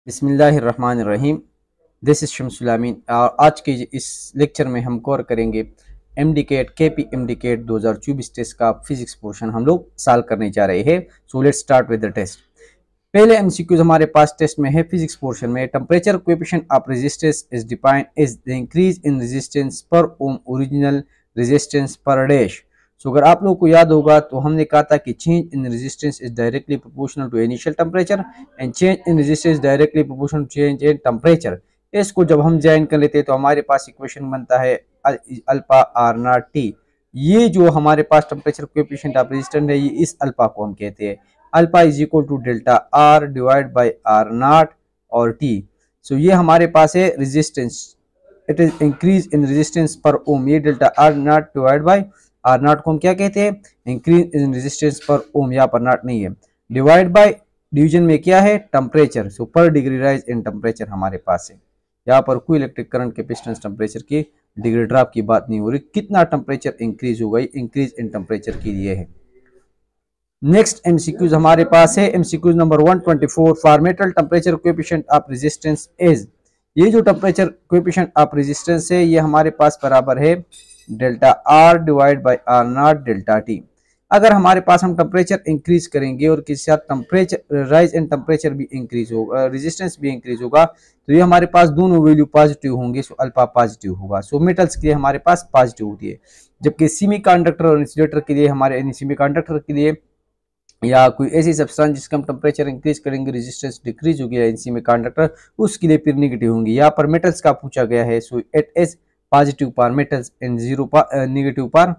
बिस्मिल्लाहिर्रहमानिर्रहीम। This is Shamsul Amin. आज के इस लेक्चर में हम कवर करेंगे एमडीकेट केपी एमडीकेट 2024 टेस्ट का फिजिक्स पोर्शन हम लोग सॉल्व करने जा रहे हैं। So let's start with the test. पहले एमसीक्यूज हमारे पास टेस्ट में है फिजिक्स पोर्शन में। Temperature coefficient of resistance is defined as the increase in resistance per ohm original resistance per dash. सो अगर आप लोगों को याद होगा तो हमने कहा था कि change in resistance is directly proportional to initial temperature and change in resistance directly proportional to change in temperature. इसको जब हम ज्वाइन कर लेते हैं तो हमारे पास इक्वेशन बनता है अल्फा आर नॉट टी। ये जो हमारे पास टेम्परेचर कोएफिशिएंट ऑफ रेजिस्टेंस है, ये इस अल्फा को हम कहते हैं। Alpha is equal to delta R divide by R not और टी। सो ये हमारे पास है resistance, it is increase in resistance per ohm. ये delta R not divide by R not को हम क्या कहते हैं? इंक्रीज इन रेजिस्टेंस पर ओम। यहाँ पर नॉट नहीं है। डिवाइड बाय डिवीजन में क्या है? टेम्परेचर। सो पर डिग्री राइज इन टेम्परेचर हमारे पास है। यहाँ पर कोई इलेक्ट्रिक करंट कैपेसिटेंस टेम्परेचर की डिग्री ड्रॉप की बात नहीं हो रही। कितना टेम्परेचर इंक्रीज होगा, इंक्रीज इन टेम्परेचर के लिए है। नेक्स्ट एमसीक्यूज हमारे पास है। MCQs number 124 for metal temperature coefficient of resistance is. ये जो टेम्परेचर कोएफिशिएंट ऑफ रेजिस्टेंस है, ये हमारे पास बराबर है delta R divide by R not delta T. अगर हमारे पास हम टेम्परेचर इंक्रीज करेंगे और किसी साथ टेम्परेचर राइज इन टेम्परेचर भी इंक्रीज होगा, रेजिस्टेंस भी इंक्रीज होगा, तो ये हमारे पास दोनों वैल्यू पॉजिटिव होंगे। सो अल्फा पॉजिटिव होगा। सो मेटल्स के लिए हमारे पास पॉजिटिव होती है, जबकि सेमीकंडक्टर और इंसुलेटर के लिए, हमारे सेमीकंडक्टर के लिए या कोई ऐसी सब्सटेंस जिसका हम टेम्परेचर इंक्रीज करेंगे रेजिस्टेंस डिक्रीज हो गया एनसी में कंडक्टर, उसके लिए फिर नेगेटिव होंगी। यहाँ पर मेटल्स का पूछा गया है। So it is positive for metals and zero negative for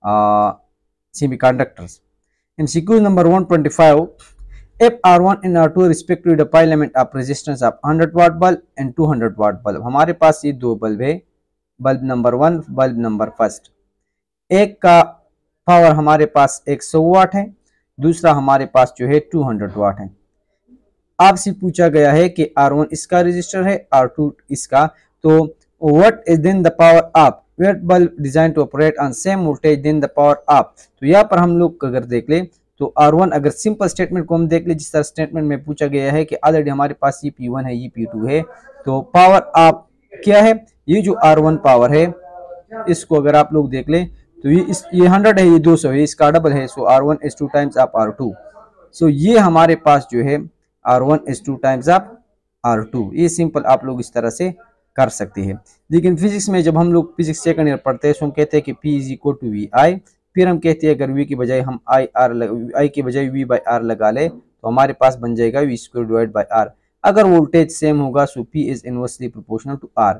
semiconductors. MCQ number 125 if R1 and R2 respectively the pi element of resistance of 100 watt bulb and 200 watt bulb। हमारे पास ये दो बल्ब है, bulb number 1, bulb number first. एक का power हमारे पास 100 वाट है, दूसरा हमारे पास जो है 200 वाट है। आपसे पूछा गया है कि R1 इसका रजिस्टर है, R2 इसका। तो what is then the power of watt bulb design to operate on same voltage then the power of. तो यहाँ पर हम लोग अगर देख ले तो R1, अगर सिंपल स्टेटमेंट को हम देख ले, जिस तरह स्टेटमेंट में पूछा गया है कि ऑलरेडी हमारे पास ये P1 है, ये P2 है, तो पावर ऑफ क्या है? ये जो R1 पावर है, इसको अगर आप लोग देख ले तो ये 100 है, ये 200 है, इसका डबल है। So R1 is 2 times of R2। So ये हमारे पास जो है R1 is 2 times of R2। ये सिंपल आप लोग इस तरह से कर सकते हैं। लेकिन फिजिक्स में जब हम लोग फिजिक्स सेकंड ईयर पढ़ते हैं तो हम कहते हैं कि P is equal to V I. फिर हम कहते हैं अगर V की बजाय हम आई की बजाय V बाई आर लगा ले तो हमारे पास बन जाएगा V square divide by R. अगर वोल्टेज सेम होगा so P is inversely proportional to R।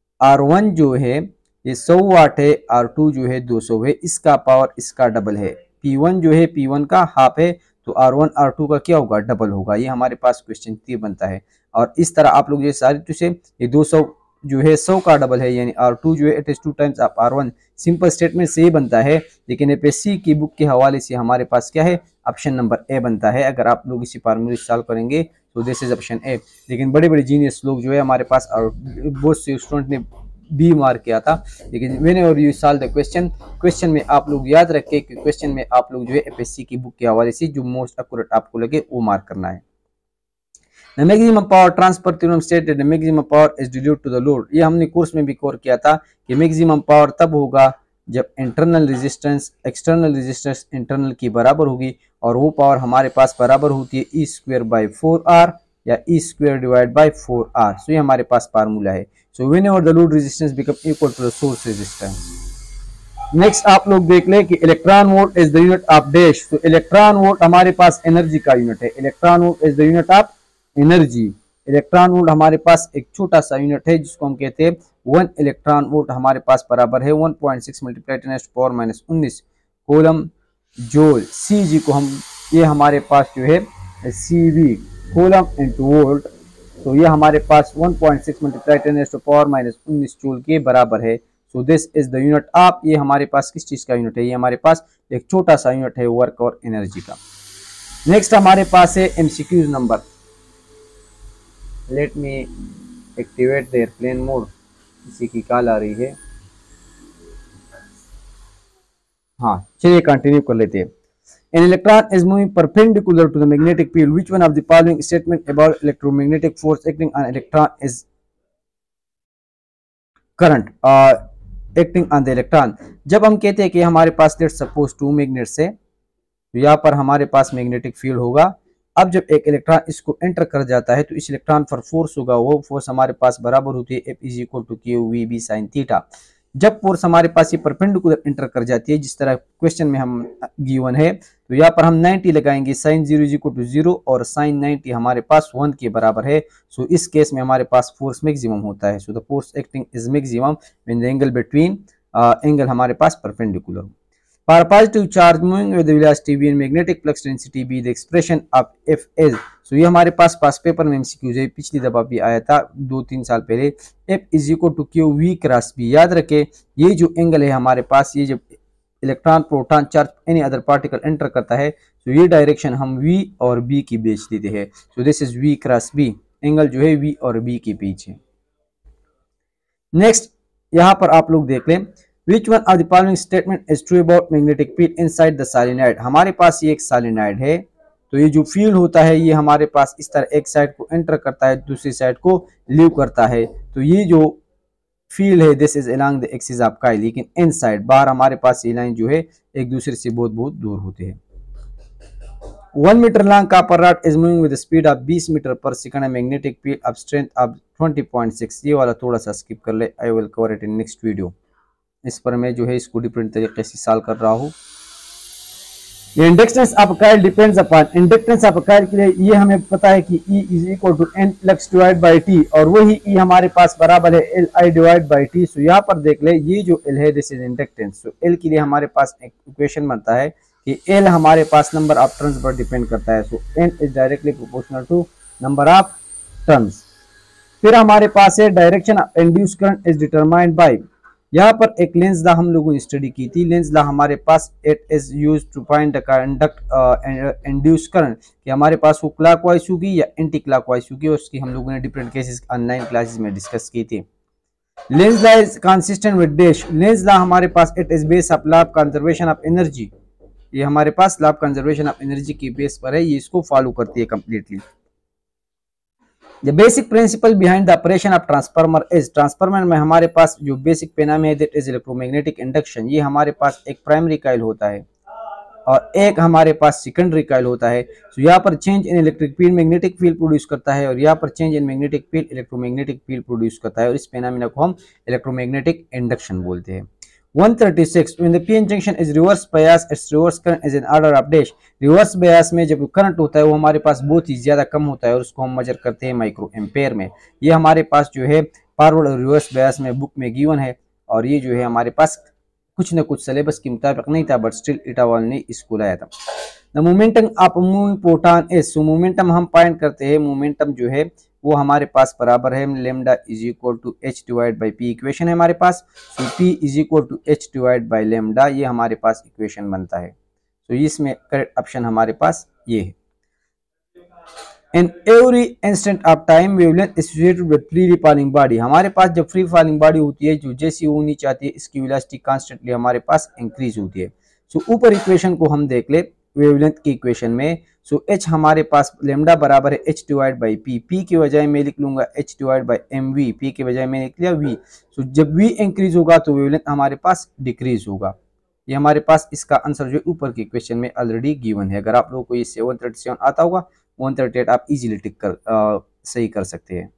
R1 जो है ये 100 वाट है, R2 जो है 200 है, इसका पावर इसका डबल है। P1 जो है P1 का हाफ है, तो R1 R2 का क्या होगा? डबल होगा। ये हमारे पास क्वेश्चन 3 बनता है। और इस तरह आप लोग ये सारी चीजें, ये 200 जो है 100 का डबल है, यानी R2 जो है it is 2 times of R1। Simple statement से ही बनता है, लेकिन एपीएससी की बुक के हवाले से हमारे पास क्या है? ऑप्शन नंबर ए बनता है। अगर आप लोग इसी फार्मूले सॉल्व करेंगे तो दिस इज ऑप्शन ए। लेकिन बड़े बड़े जीनियस लोग जो है हमारे पास, और बहुत से स्टूडेंट ने बी मार्क किया था। लेकिन मैंने और यू सॉल्व द क्वेश्चन में आप लोग याद रखें कि क्वेश्चन में आप लोग जो है एपीएससी की बुक के हवाले से जो मोस्ट एक्यूरेट आपको लगे वो मार्क करना है। The maximum power transfer theorem stated the maximum power is due to the load। ये हमने कोर्स में भी कवर किया था कि मैक्सिमम पावर तब होगा जब internal resistance external resistance internal की बराबर होगी, और वो पावर हमारे पास बराबर होती है ई स्क्वायर बाई 4R या E square divide by 4R। So ये हमारे पास फार्मूला है। So whenever the load resistance become equal to the source resistance. Next आप लोग देख ले कि electron volt is the unit of dash. तो इलेक्ट्रॉन वोल्ट हमारे पास एनर्जी का यूनिट है। Electron volt is the unit of energy. Electron volt हमारे पास एक छोटा सा यूनिट है जिसको हम कहते हैं 1 इलेक्ट्रॉन वोल्ट हमारे पास बराबर है 1.6 multiply 10 power minus 19 coulomb joule. C G को हम, ये हमारे पास जो है C V coulomb into volt, तो ये हमारे पास 1.6 मल्टीप्लाई 10 पावर माइनस 19 जूल के बराबर है। So this is the unit of, ये हमारे पास किस चीज का यूनिट है? ये हमारे पास एक छोटा सा यूनिट है वर्क और एनर्जी का। नेक्स्ट हमारे पास है MCQs number, let me activate the airplane mode. किसी की कॉल आ रही है। हाँ चलिए कंटिन्यू कर लेते हैं। An electron is moving perpendicular to the magnetic field. Which one of the following statement about electromagnetic force acting on electron is current acting on the electron? जब हम कहते हैं कि हमारे पास लेट्स सपोज 2 मैग्नेट्स है, तो यहाँ पर हमारे पास मैग्नेटिक फील्ड होगा। अब जब एक इलेक्ट्रॉन इसको एंटर कर जाता है तो इस इलेक्ट्रॉन पर फोर्स होगा, वो फोर्स हमारे पास बराबर होती है F is equal to Q V B sine theta. जब फोर्स हमारे पास ये परपेंडिकुलर एंटर कर जाती है, जिस तरह क्वेश्चन में हम गिवन है, तो यहाँ पर हम 90 लगाएंगे, साइन 0 इज इक्वल टू 0 और साइन 90 हमारे पास 1 के बराबर है। सो इस केस में हमारे पास फोर्स मैक्सिमम होता है। So the force acting is maximum when the angle between angle हमारे पास परपेंडिकुलर हो। For positive charge moving with the velocity v and magnetic flux density b, the expression of F is, so ये हमारे पास paper में MCQ है, पिछली दफा भी आया था 2-3 साल पहले। F is equal to Q V cross B. याद रखें ये जो एंगल है हमारे पास, ये जब electron proton charge any other particle enter करता है तो ये डायरेक्शन हम v और b की बेच देते हैं। So this is v cross b, angle जो है v और b के बीच है। नेक्स्ट यहाँ पर आप लोग देख लें, Which one of the following statement is true about magnetic field inside the solenoid? हमारे पास ये एक सोलेनॉइड है, तो ये जो फील्ड होता है ये हमारे पास इस तरह एक साइड को एंटर करता है, दूसरी साइड को लीव करता है। तो ये जो फील्ड है this is along the axis of chi, लेकिन इनसाइड बाहर हमारे पास ये लाइन जो है एक दूसरे से बहुत बहुत दूर होते हैं। 1 metre long copper rod is moving with speed of 20 metre per second, magnetic field of strength of 20.6। ये वाला थोड़ा सा स्किप कर ले, I will cover it in next video. इस पर मैं जो है इसको डिफरेंट तरीके से सॉल्व कर रहा हूँ। Inductance of coil depends upon, inductance of coil के लिए ये हमें पता है कि E is equal to N flux divide by T, और वही E हमारे पास बराबर है Li divide by T। So यहाँ पर देख ले ये जो L है this is inductance. So L के लिए हमारे पास एक इक्वेशन बनता है कि L हमारे पास नंबर ऑफ टर्न्स पर डिपेंड करता है। So N is directly proportional to number of turns. फिर हमारे पास है direction of induce current is determined by, यहाँ पर एक लेंस लॉ हम लोगों ने स्टडी की थी। लेंस लॉ हमारे पास it is used to find the conduct induce current, कि हमारे पास वो क्लॉकवाइज होगी या एंटी क्लॉकवाइज होगी, उसकी हम लोगों ने डिफरेंट केसेस ऑनलाइन क्लासेस में डिस्कस की थी। Lenz law is consistent with dash, Lenz law हमारे पास it is based of law of conservation of energy, ये हमारे पास law of conservation of energy की बेस पर है, ये इसको फॉलो करती है completely. The basic principle behind the operation of transformer is, transformer में हमारे पास जो बेसिक पैनाम है that is electromagnetic induction, ये हमारे पास एक प्राइमरी कॉइल होता है और एक हमारे पास सेकेंडरी कॉइल होता है। तो यहाँ पर change in electric field magnetic field produce करता है और यहाँ पर change in magnetic field electromagnetic field produce करता है, और इस पैनामिना को हम इलेक्ट्रोमैग्नेटिक इंडक्शन बोलते हैं। 136 when the PN junction is reverse bias, its reverse current is in order of dash। Reverse bias में जब करंट होता है वो हमारे पास बहुत ही ज्यादा कम होता है और उसको हम मेजर करते हैं माइक्रो एम्पेयर में। ये हमारे पास जो है फॉरवर्ड और रिवर्स बायस में बुक में गिवन है, और ये जो है हमारे पास कुछ न कुछ सिलेबस के मुताबिक नहीं था, बट स्टिल इटावाल ने इसको लाया था। The momentum of moving proton is, so momentum हम फाइंड करते हैं, मोमेंटम जो है वो हमारे पास बराबर है lambda is equal to H divide by P, equation है हमारे पास। So P is equal to H divide by lambda, ये हमारे पास इक्वेशन बनता है। तो इसमें करेक्ट ऑप्शन हमारे पास ये है। In every instant of time wavelength associated with freely falling body, हमारे पास जब फ्री फॉलिंग बॉडी होती है जो जैसी वो नीचे आती है इसकी वेलोसिटी कांस्टेंटली हमारे पास इंक्रीज होती है। सो ऊपर इक्वेशन को हम देख ले वेवलेंथ की इक्वेशन में। सो एच हमारे पास लेमडा बराबर है H divide by P, P के बजाय मैं लिख लूंगा H divide by M V, P के बजाय मैंने लिख लिया वी। सो जब वी इंक्रीज होगा तो वेवलेंथ हमारे पास डिक्रीज होगा। ये हमारे पास इसका आंसर जो ऊपर के क्वेश्चन में ऑलरेडी गिवन है। अगर आप लोगों को ये 137 आता होगा 138 आप इजीली टिक कर सही कर सकते हैं।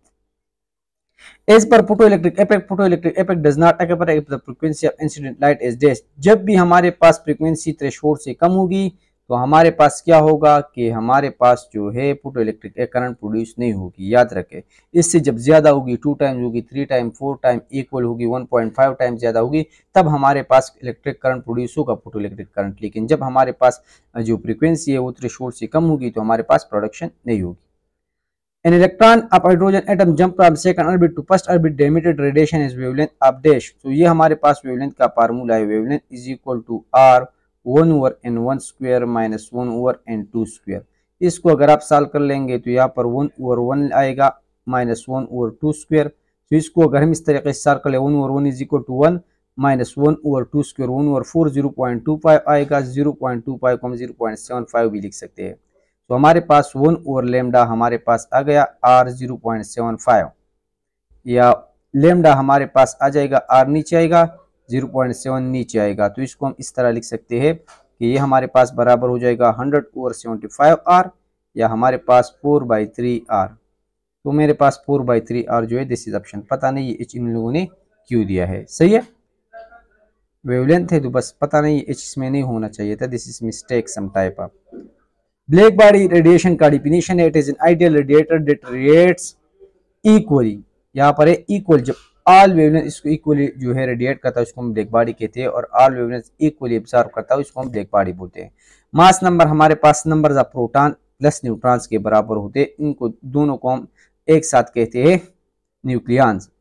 As per photoelectric effect does not occur if the frequency of incident light is dash, जब भी हमारे पास फ्रीक्वेंसी थ्रेशोल्ड से कम होगी तो हमारे पास क्या होगा कि हमारे पास जो है फोटो इलेक्ट्रिक करंट प्रोड्यूस नहीं होगी। याद रखें, इससे जब ज्यादा होगी 2 टाइम्स होगी, 3 टाइम 4 टाइम इक्वल होगी, 1.5 टाइम ज्यादा होगी, तब हमारे पास इलेक्ट्रिक करंट प्रोड्यूस होगा फोटो इलेक्ट्रिक करंट। लेकिन जब हमारे पास जो फ्रीक्वेंसी है वो थ्रेशोल्ड से कम होगी तो हमारे पास प्रोडक्शन नहीं होगी। An electron of hydrogen atom jump from second orbit to first orbit, the emitted radiation is wavelength of dash। तो ये हमारे पास wavelength का फार्मूला है, wavelength is equal to R 1 over n1 square minus 1 over n2 square। इसको अगर आप solve कर लेंगे तो यहाँ पर 1 over 1 आएगा minus 1 over 2 square। तो इसको अगर हम इस तरीके से सॉल्व कर ले 1 over 1 is equal to 1 minus 1/2 1 over 4 0.25 आएगा। 0.25 को हम 0.75 भी लिख सकते हैं। तो हमारे पास 1 ओवर लेमडा हमारे पास आ गया आर 0.75, या लेमडा हमारे पास आ जाएगा आर नीचे आएगा 0.7 नीचे आएगा। तो इसको हम इस तरह लिख सकते हैं कि ये हमारे पास बराबर हो जाएगा 100 ओवर 75 आर, या हमारे पास 4/3 आर। तो मेरे पास 4/3 आर जो है दिस इज ऑप्शन। पता नहीं ये इन लोगों ने क्यों दिया है, सही है। वेवलेंथ है तो बस पता नहीं एच इसमें नहीं होना चाहिए था, this is mistake some type of. Black body radiation का डिफिनीशन है, it is an ideal radiator that radiates equally. यहाँ पर है इक्वल, जब ऑल वेवलेंथ इसको इक्वली जो है रेडिएट करता है उसको हम ब्लैक बॉडी कहते हैं, और ऑल वेवलेंथ इक्वली एब्जॉर्ब करता है उसको हम ब्लैक बॉडी बोलते हैं। मास नंबर हमारे पास number of proton plus neutrons के बराबर होते हैं, इनको दोनों को हम एक साथ कहते हैं न्यूक्लियॉन्स।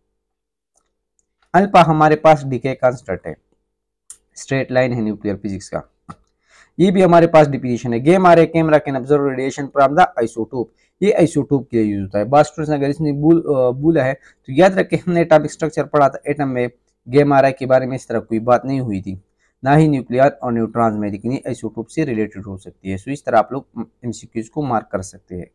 अल्फा हमारे पास डीके कांस्टेंट है, स्ट्रेट लाइन है न्यूक्लियर फिजिक्स का। ये भी हमारे पास डिफिनीशन है, gamma ray camera can observe radiation from the isotope. ये आइसोटोप के लिए यूज होता है। बात स्टूडेंट्स अगर इसने भूला है तो याद रखें, हमने एटॉमिक स्ट्रक्चर पढ़ा था एटम में, गेम आर के बारे में इस तरह कोई बात नहीं हुई थी, ना ही न्यूक्लियर और न्यूट्रॉन्स में, लेकिन ये आइसोटोप से रिलेटेड हो सकती है। सो इस तरह आप लोग एमसीक्यूज को मार्क कर सकते हैं।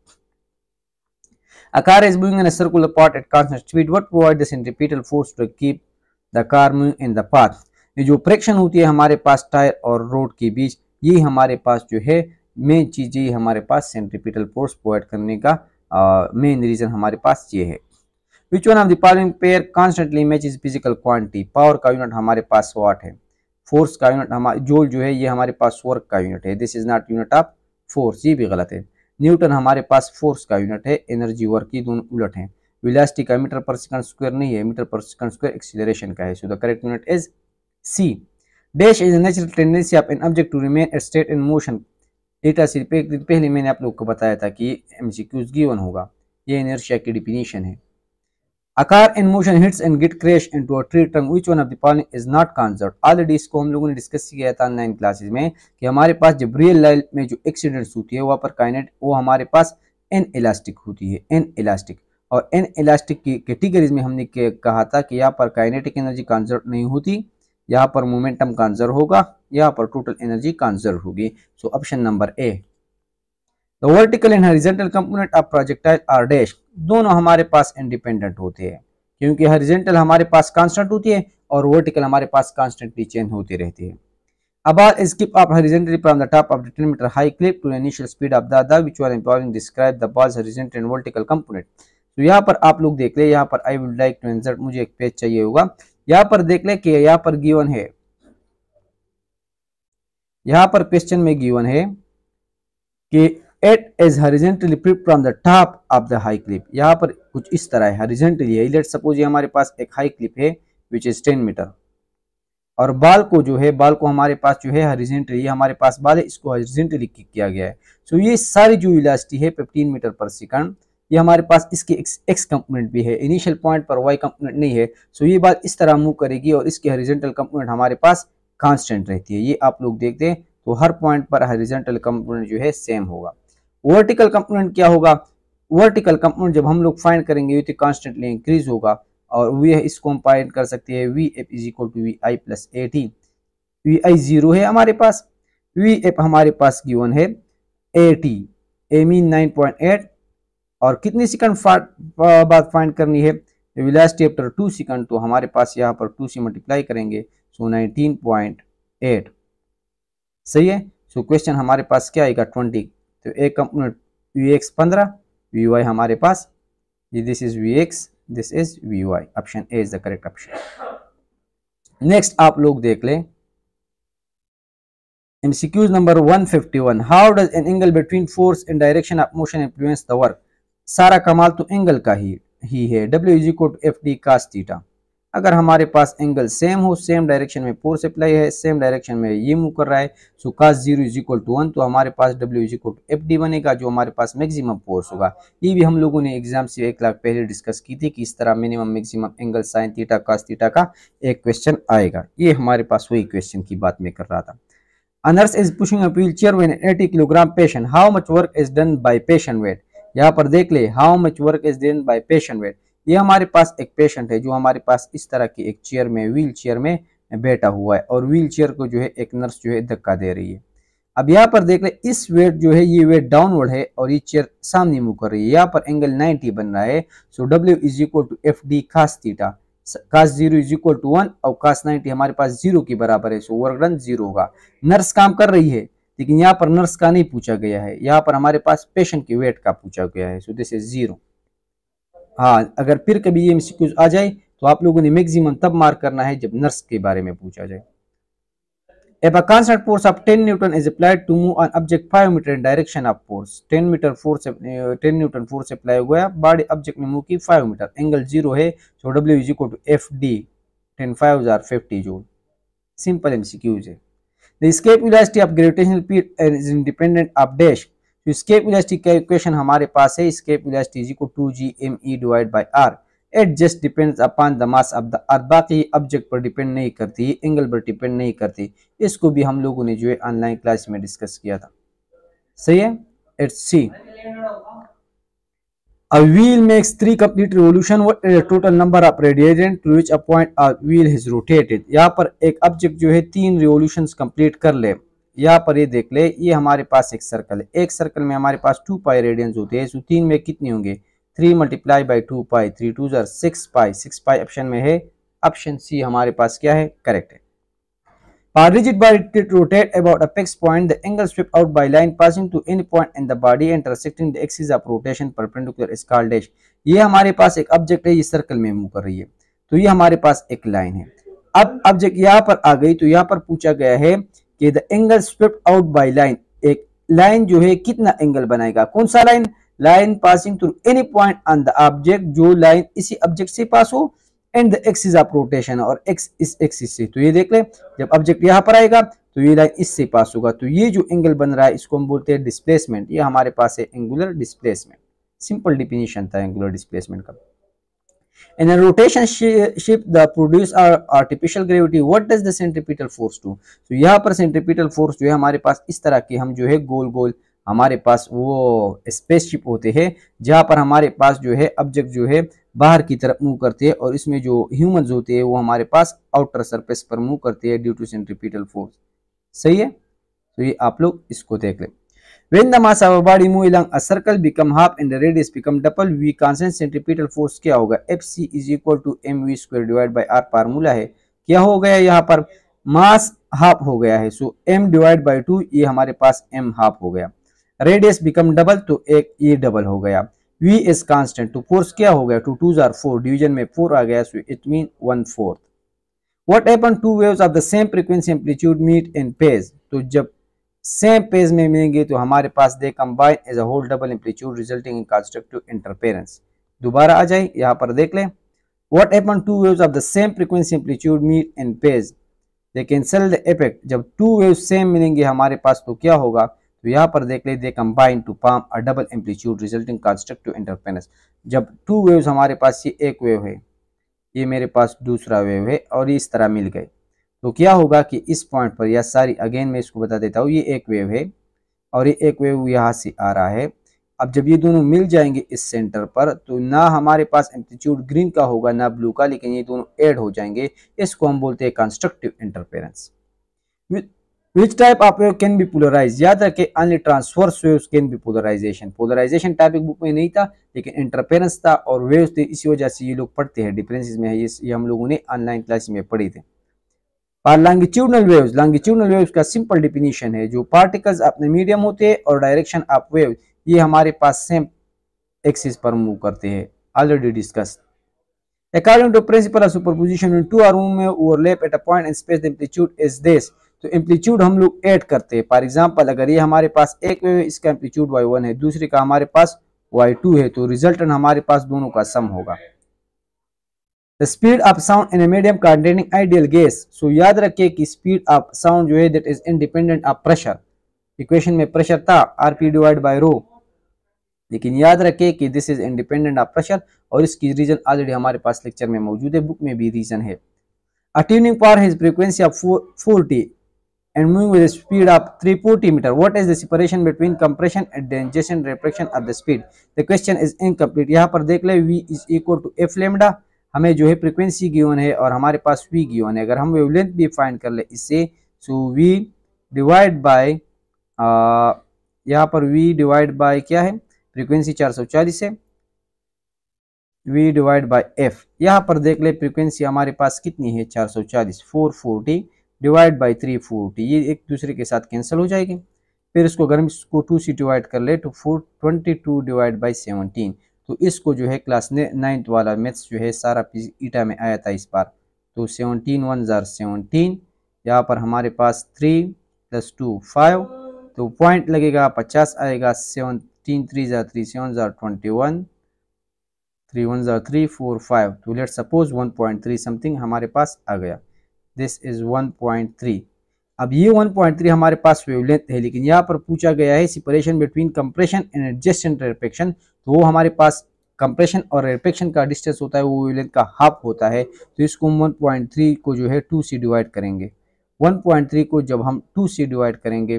A car is moving in a circular path at constant speed. What provides the centripetal force to keep the car moving in the path? ये जो फ्रिक्शन होती है हमारे पास टायर और रोड के बीच, ये हमारे पास जो है मेन चीज, ये हमारे पास सेंट्रीपिटल फोर्स प्रोवाइड करने का मेन रीजन हमारे पास ये है। Which one of the following pair constantly matches physical quantity? Power का यूनिट हमारे पास वाट है, फोर्स का यूनिट हमारे जूल जो है ये हमारे पास वर्क का यूनिट है, this is not unit of force, ये भी गलत है। न्यूटन हमारे पास फोर्स का यूनिट है, एनर्जी वर्क की दोनों उलट है। वेलोसिटी का मीटर पर सेकंड स्क्वायर नहीं है, metre per second square acceleration का है। So the correct unit is C. Dash is a natural tendency of an object to remain at state in motion. Data से पहले मैंने आप लोग को बताया था कि एमसीक्यूज गिवन होगा, ये इनर्शिया की डिफिनीशन है। A car in motion hits and get crashed into a tree trunk. Which one of the following is not conserved? Already इसको हम लोगों ने डिस्कस किया था 9 क्लासेस में कि हमारे पास जब रियल लाइफ में जो एक्सीडेंट्स होती है वहाँ पर काइनेट वो हमारे पास एन इलास्टिक होती है, एन इलास्टिक। और एन इलास्टिक की कैटेगरीज में हमने कहा था कि यहाँ पर काइनेटिक एनर्जी कंजर्व नहीं होती, यहाँ पर मोमेंटम कंजर्व होगा, यहाँ पर टोटल एनर्जी कंजर्व होगी। So option number A. The vertical and horizontal component of projectile are dash। दोनों हमारे पास इंडिपेंडेंट होते हैं, क्योंकि हॉरिजॉन्टल हमारे पास कांस्टेंट होती है और वर्टिकल हमारे पास कांस्टेंटली चेंज होती रहती है। A ball is skipped up horizontally from the top of the 10 meter high cliff to the initial speed of the which one following describe the ball's horizontal and vertical component। तो यहाँ पर आप लोग देख ले, यहाँ पर I would like to insert, मुझे एक पेज चाहिए होगा। यहाँ पर देख ले कि यहाँ पर गिवन है, यहाँ पर क्वेश्चन में गिवन है कि It is horizontally flipped from the top of the high cliff। यहाँ पर कुछ इस तरह है, हॉरिजॉन्टली है। लेट्स सपोज ये हमारे पास एक हाई क्लिफ है विच इज 10 मीटर, और बाल को जो है, बाल को हमारे पास जो है हॉरिजॉन्टली, हमारे पास बाल है, इसको हॉरिजॉन्टली किक किया गया है। सो ये सारी जो वेलोसिटी है 15 मीटर पर सेकंड, ये हमारे पास इसके एक्स कंपोनेंट भी है, इनिशियल पॉइंट पर वाई कंपोनेंट नहीं है। सो ये बात इस तरह मूव करेगी और इसकी हॉरिजॉन्टल कंपोनेंट हमारे पास कांस्टेंट रहती है। ये आप लोग देखते हैं तो हर पॉइंट पर हॉरिजॉन्टल कंपोनेंट जो है सेम होगा। वर्टिकल कंपोनेंट क्या होगा? वर्टिकल कंपोनेंट जब हम लोग फाइंड करेंगे तो कांस्टेंटली इंक्रीज होगा, और वी इसको हम फाइंड कर सकते हैं V F is equal to V I plus A T. V I 0 है हमारे पास, वी एफ हमारे पास गिवन है ए टी, ए मीन 9.8, और कितनी सेकंड बाद फाइंड करनी है? वेलोसिटी आफ्टर 2 सेकंड, तो हमारे पास यहाँ पर 2 से मल्टीप्लाई करेंगे, सो 19.8 सही है। सो क्वेश्चन हमारे पास क्या आएगा 20। तो एक component V X 15, V Y हमारे पास, this is V X, this is V Y. Option A is the correct option. Next आप लोग देख लें MCQs number 151। How does an angle between force and direction of motion influence the work? सारा कमाल तो angle का ही है। W is equal to F D cos theta. अगर हमारे पास एंगल सेम हो, सेम डायरेक्शन में फोर्स अप्लाई है, सेम डायरेक्शन में ये मूव कर रहा है, so cos 0 is equal to 1, तो हमारे पास W is equal to F D बनेगा, जो हमारे पास मैक्सिमम फोर्स होगा। ये भी हम लोगों ने एग्जाम से 1 लाख पहले डिस्कस की थी कि इस तरह minimum maximum angle sine theta cos theta का एक क्वेश्चन आएगा। ये हमारे पास वही क्वेश्चन की बात मैं कर रहा था। A nurse is pushing a wheelchair with an 80 kilogram patient. How much work is done by patient weight? यहाँ पर देख ले, how much work is done by patient weight। ये हमारे पास एक पेशेंट है जो हमारे पास इस तरह की एक चेयर में, व्हील चेयर में बैठा हुआ है और व्हील चेयर को जो है एक नर्स जो है धक्का दे रही है। अब यहाँ पर देख ले, इस वेट जो है ये वेट डाउनवर्ड है और ये चेयर सामने मूव कर रही है। यहाँ पर एंगल 90 बन रहा है। So W is equal to F D cos theta, cos 0 is equal to 1 और कास 90 हमारे पास 0 के बराबर है। सो वर्क डन 0 होगा। नर्स काम कर रही है, लेकिन यहाँ पर नर्स का नहीं पूछा गया है, यहाँ पर हमारे पास पेशेंट के वेट का पूछा गया है। So this is 0। हाँ, अगर फिर कभी ये एमसीक्यूज आ जाए तो आप लोगों ने मैक्सिमम तब मार्क करना है जब नर्स के बारे में पूछा जाए। If a constant force of 10 Newton is applied to move an object 5 meter in direction of force, 10 Newton force apply हुआ है, बॉडी ऑब्जेक्ट ने मूव की 5 मीटर, एंगल 0 है। So W is equal to F D, 10 5 50 joule. Simple MCQs है। The escape velocity of gravitational field is independent of dash। तो escape velocity का equation हमारे पास है, escape velocity is equal to 2gme divided by r। It just depends upon the mass of the earth। बाकी object पर depend नहीं करती, angle पर डिपेंड नहीं करती। इसको भी हम लोगों ने जो है ऑनलाइन क्लास में डिस्कस किया था। सही है। It's C. A wheel makes 3 complete revolution। What is the total number of radians to which a point a wheel is rotated। यहाँ पर एक ऑब्जेक्ट जो है 3 रिवोल्यूशंस कंप्लीट कर ले। यहाँ पर ये देख ले, ये हमारे पास एक सर्कल है, एक सर्कल में हमारे पास 2 पाई रेडियंस होते हैं। सो 3 में कितने होंगे, 3 multiply by 2 pi, 3 2 6 pi, 6 pi option में है। ऑप्शन सी हमारे पास क्या है, करेक्ट है। For rigid body to rotate about a fixed point, the angle swept out by line passing to any point in the body intersecting the axis of rotation perpendicular is called dash। ये हमारे पास एक object है, ये circle में move कर रही है, तो ये हमारे पास एक लाइन है। अब ऑब्जेक्ट यहाँ पर आ गई, तो यहाँ पर पूछा गया है कि the angle swept out by line, एक लाइन जो है कितना एंगल बनाएगा, कौन सा line, line passing through any point on the object, जो लाइन इसी ऑब्जेक्ट से पास हो, and the axis of rotation, और एक्स इस एक्सिस से। तो ये देख ले, जब ऑब्जेक्ट यहाँ पर आएगा तो ये लाइन इससे पास होगा, तो ये जो एंगल बन रहा है इसको हम बोलते हैं डिस्प्लेसमेंट। ये हमारे पास है एंगुलर डिस्प्लेसमेंट। सिंपल डिफिनीशन था एंगुलर डिस्प्लेसमेंट का। In a rotation ship the produce artificial gravity, what does the centripetal force do। तो यहाँ पर सेंट्रीपिटल फोर्स जो है हमारे पास इस तरह के, हम जो है गोल गोल हमारे पास वो स्पेसशिप होते हैं, जहाँ पर हमारे पास जो है ऑब्जेक्ट जो है बाहर की तरफ मूव करते हैं, और इसमें जो ह्यूमंस होते हैं वो हमारे पास आउटर सरफेस पर मूव करते हैं ड्यू टू सेंट्रीपिटल फोर्स। सही है। तो ये आप लोग इसको देख लें। When the mass of a body move along a circle become half and the radius become double, V constant centripetal force क्या होगा, Fc is equal to mv square divided by r। Formula है, क्या हो गया यहाँ पर, मास half हो गया है, सो m डिवाइड बाई 2, ये हमारे पास m हाफ हो गया। रेडियस बिकम डबल, तो एक ये डबल हो गया। V इज कांस्टेंट, तो फोर्स क्या हो गया, 2 2 4, डिवीजन में 4 आ गया, so it mean 1/4। What happened two waves of the same frequency amplitude meet in phase। तो जब सेम पेज में मिलेंगे तो हमारे पास they combine as a whole double amplitude resulting in constructive interference. दोबारा आ जाए, यहाँ पर देख लें, what happen to waves of the same frequency amplitude meet in phase, they cancel the effect. जब 2 वेव्स सेम मिलेंगे हमारे पास तो क्या होगा, तो यहाँ पर देख ले, they combine to form a double amplitude resulting constructive interference. जब 2 वेव्स हमारे पास, ये एक वेव है, ये मेरे पास दूसरा वेव है, और इस तरह मिल गए, तो क्या होगा कि इस पॉइंट पर, या सारी अगेन मैं इसको बता देता हूँ, ये एक वेव है और ये एक वेव यहाँ से आ रहा है। अब जब ये दोनों मिल जाएंगे इस सेंटर पर, तो ना हमारे पास एम्पलीट्यूड ग्रीन का होगा ना ब्लू का, लेकिन ये दोनों ऐड हो जाएंगे। इसको हम बोलते हैं constructive interference. Which type of wave can be polarise, याद रखें only transverse waves can be polarisation. Polarisation topic book में नहीं था, लेकिन इंटरफेरेंस था और वेव्स थे, इसी वजह से ये लोग पढ़ते हैं, डिफरेंसेस में है, ये हम लोगों ने ऑनलाइन क्लास में पढ़े थे। और लॉन्गिट्यूडनल वेव्स का सिंपल डिफिनीशन है, जो पार्टिकल्स अपने मीडियम होते हैं और डायरेक्शन ऑफ वेव ये हमारे पास सेम एक्सिस पर मूव करते हैं, already discuss. According to principle of superposition, when two are moving overlap at a point in space the amplitude is this. तो एम्पलीट्यूड हम लोग ऐड करते हैं। फॉर एग्जांपल, अगर ये हमारे पास एक वेव है, इसका एम्पलीट्यूड y1 है, दूसरे का हमारे पास y2 है, तो रिजल्टेंट हमारे पास दोनों का सम होगा। The speed of sound in a medium containing ideal gas। सो याद रखिए कि स्पीड ऑफ साउंड जो है that is independent of pressure. Equation में प्रेशर था rp डिवाइड बाय रो, लेकिन याद रखिए कि this is independent of pressure, और इसकी रीजन ऑलरेडी हमारे पास लेक्चर में मौजूद है, बुक में भी रीजन है। A tuning power has frequency of 440 and moving with a speed of 340 meter. What is the separation between compression and digestion refraction of the speed? The question is incomplete। यहाँ पर देख ले, V is equal to f lambda, हमें जो है frequency given है और हमारे पास v गिवन है। अगर हम वेवलेंथ भी फाइंड कर ले इससे, सो v डिवाइड बाय यहाँ पर v डिवाइड बाय क्या है, फ्रीक्वेंसी 440 है, v डिवाइड बाय f। यहाँ पर देख ले फ्रीक्वेंसी हमारे पास कितनी है 440, 440 डिवाइड बाई 340, ये एक दूसरे के साथ कैंसिल हो जाएगी। फिर इसको अगर हम इसको 2 से डिवाइड कर ले तो 422 डिवाइड बाई 17। तो इसको जो है क्लास 9th वाला मैथ्स जो है सारा ईटा में आया था इस बार। तो 17 1 जार 17, यहाँ पर हमारे पास 3 + 2 5, तो पॉइंट लगेगा 50 आएगा। 17 3 जार 3, 7 जार 21, 3 1 जार 3 4 5, तो लेट सपोज 1.3 समथिंग हमारे पास आ गया। This is 1.3। अब ये 1.3 हमारे पास वेवलेंथ है, लेकिन यहाँ पर पूछा गया है separation between compression and adjacent rarefaction. तो वो हमारे पास कंप्रेशन और रेरफेक्शन का डिस्टेंस होता है वो वेवलेंथ का हाफ होता है। तो इसको हम 1.3 को जो है 2 से डिवाइड करेंगे। 1.3 को जब हम 2 से डिवाइड करेंगे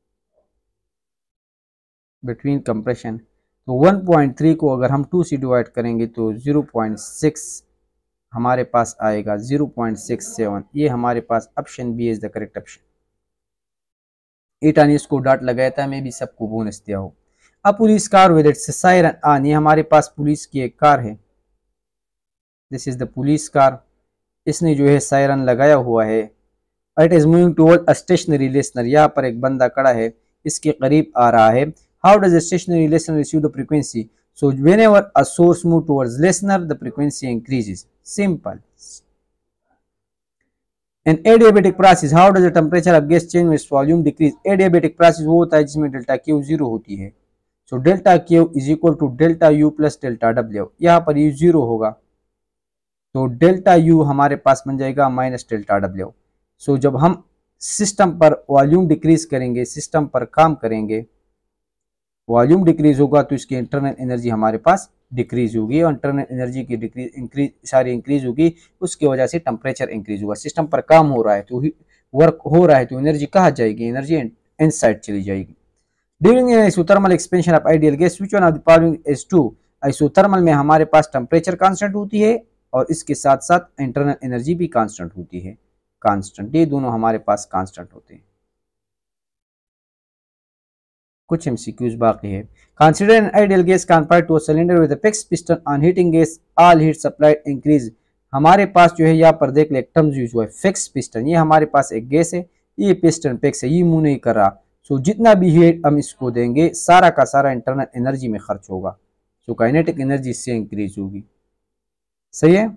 बिटवीन कंप्रेशन, तो 1.3 को अगर हम 2 से डिवाइड करेंगे तो 0.6 हमारे पास आएगा, 0.67। ये हमारे पास option B is the correct option. Eta ने इसको डॉट लगाया था, मैं भी सबको बोनस दिया हो। अब police car with its siren on, ये हमारे पास पुलिस की एक कार है। This is the police car, इसने जो है सायरन लगाया हुआ है। It is moving toward a stationary listener, यहाँ पर एक बंदा खड़ा है, इसके करीब आ रहा है। How does a stationary listener receive the frequency? So whenever a source move towards listener, the frequency increases. Simple. In adiabatic process, how does the temperature of gas change with volume decrease? Adiabatic process वो होता है जिसमें delta Q 0 होती है। So delta Q is equal to delta U plus delta W। यहाँ पर U 0 होगा, तो डेल्टा U हमारे पास बन जाएगा माइनस डेल्टा W। So जब हम सिस्टम पर वॉल्यूम डिक्रीज करेंगे, सिस्टम पर काम करेंगे, वॉल्यूम डिक्रीज होगा तो इसकी इंटरनल एनर्जी हमारे पास डिक्रीज होगी, और इंटरनल एनर्जी की इंक्रीज होगी, उसकी वजह से टेम्परेचर इंक्रीज होगा। सिस्टम पर काम हो रहा है तो वर्क हो रहा है तो एनर्जी कहाँ जाएगी, एनर्जी इनसाइड चली जाएगी। During isothermal expansion of ideal gas which one of the following is true? Isothermal में हमारे पास टेम्परेचर कांस्टेंट होती है और इसके साथ साथ इंटरनल एनर्जी भी कांस्टेंट होती है। कांस्टेंट, ये दोनों हमारे पास कांस्टेंट होते हैं। कुछ एमसीक्यूज बाकी है। Consider an ideal gas compared to a cylinder with a fixed piston on heating gas, all heat supplied increase. हमारे पास जो है यहाँ पर देख ले टर्म्स यूज हुआ है, फिक्स्ड पिस्टन। ये हमारे पास एक गैस है, ये पिस्टन फिक्स है, ये मूव नहीं कर रहा। सो जितना भी हीट हम इसको देंगे सारा का सारा इंटरनल एनर्जी में खर्च होगा, सो काइनेटिक एनर्जी इससे इंक्रीज होगी। सही है।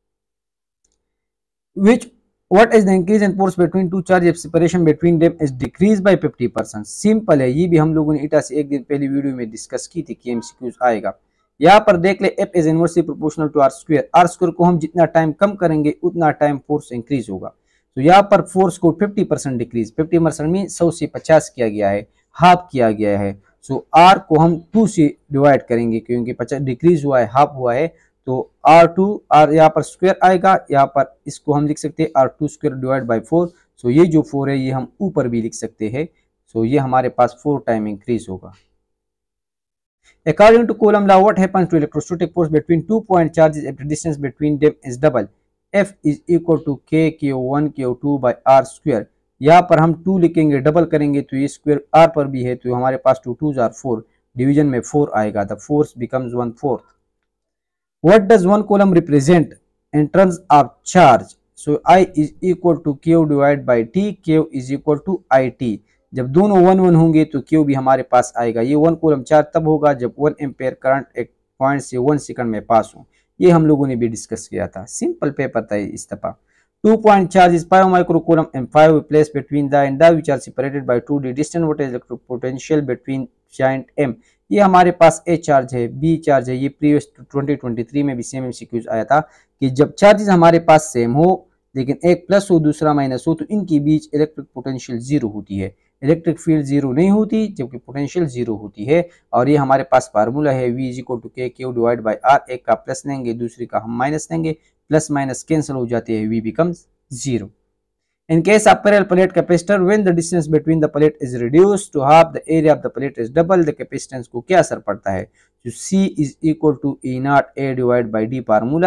Which What is the increase in force between two charges? Separation between them is decreased by 50%. Simple है, ये भी हम लोगों ने ईटा से एक दिन पहले वीडियो में डिस्कस की थी कि एमसीक्यूज आएगा। यहाँ पर देख ले F is inversely proportional to R square। R square को हम जितना टाइम कम करेंगे उतना टाइम फोर्स इंक्रीज होगा। तो यहाँ पर फोर्स को 50% डिक्रीज, 50% में 100 से 50 किया गया है, हाफ किया गया है। सो R को हम 2 से डिवाइड करेंगे क्योंकि 50 डिक्रीज हुआ है, हाफ हुआ है, तो R2 R यहाँ पर स्क्वायर आएगा, यहाँ पर इसको हम लिख सकते हैं R2 स्क्वायर डिवाइड बाई 4। सो ये जो 4 है ये हम ऊपर भी लिख सकते हैं। सो ये हमारे पास 4 टाइम इंक्रीज होगा। According to Coulomb law, what happens to electrostatic force between 2 point charges if the distance between them is double? F is equal to K Q1 Q2 by R square। यहाँ पर हम 2 लिखेंगे, double करेंगे तो ये square R पर भी है, तो हमारे पास 2 2s are 4, डिवीजन में 4 आएगा, the force becomes 1/4। What does one coulomb represent in terms of charge? So I is equal to Q divided by T, Q is equal to IT। जब दोनों 1 1 होंगे तो Q भी हमारे पास आएगा। ये 1 कूलम चार्ज तब होगा जब 1 एम्पेयर करंट एक पॉइंट से 1 सेकंड में पास हो। ये हम लोगों ने भी डिस्कस किया था, सिंपल पेपर था इस दफा। 2 point charge is 5 microcoulomb and 5 placed between the and the which are separated by 2d distance. What is electric potential between giant M? ये हमारे पास A चार्ज है, B चार्ज है। ये प्रीवियस 2023 में भी सेम एमसीक्यूज आया था कि जब चार्जेस हमारे पास सेम हो लेकिन एक प्लस हो दूसरा माइनस हो तो इनके बीच इलेक्ट्रिक पोटेंशियल 0 होती है, इलेक्ट्रिक फील्ड 0 नहीं होती जबकि पोटेंशियल 0 होती है। और ये हमारे पास फार्मूला है V is equal to K Q divide by R. एक का प्लस लेंगे दूसरे का हम माइनस लेंगे, प्लस माइनस कैंसिल हो जाते हैं, V becomes 0। In case of parallel plate capacitor, when the distance between the plate is reduced to half, the area of the plate is double, the capacitance को क्या असर पड़ता है? तो C is equal to E naught A divided by D formula है,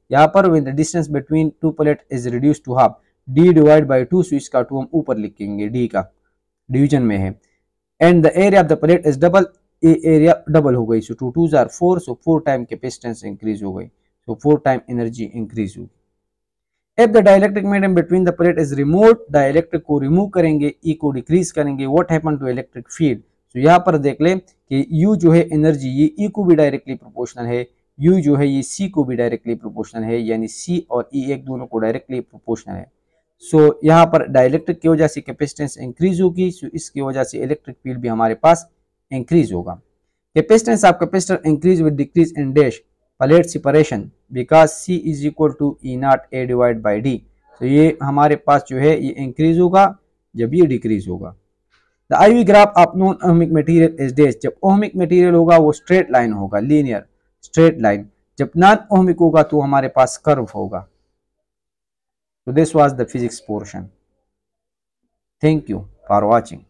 यहाँ पर when the distance between two plate is reduced to half, d divide by 2, so इसका 2 हम ऊपर लिखेंगे, d का डिवीजन में है। And the area of the plate is double, ये एरिया डबल हो गई, so 2 2s are 4, so 4 time capacitance increase हो गई, सो 4 टाइम एनर्जी इंक्रीज होगी। If the dielectric medium between the plate is removed, dielectric को remove करेंगे, E को decrease करेंगे, what happen to electric field? तो यहाँ पर देख लें कि U जो है एनर्जी, ये E को भी डायरेक्टली प्रोपोर्शनल है, U जो है ये C को भी डायरेक्टली प्रोपोर्शनल है, यानी C और E एक दोनों को डायरेक्टली प्रोपोर्शनल है। सो यहाँ पर डाइलेक्ट्रिक की वजह से कैपेसिटेंस इंक्रीज होगी, सो इसकी वजह से इलेक्ट्रिक फील्ड भी हमारे पास इंक्रीज होगा। Capacitance of capacitor increase with decrease in dash plate separation because C is equal to E naught A divide by D। तो ये हमारे पास जो है ये इंक्रीज होगा जब ये डिक्रीज होगा। The IV graph of non ohmic material is dash, जब ओहमिक मटेरियल होगा वो स्ट्रेट लाइन होगा, लीनियर स्ट्रेट लाइन, जब नॉन ओहमिक होगा तो हमारे पास कर्व होगा। So this was the physics portion. Thank you for watching.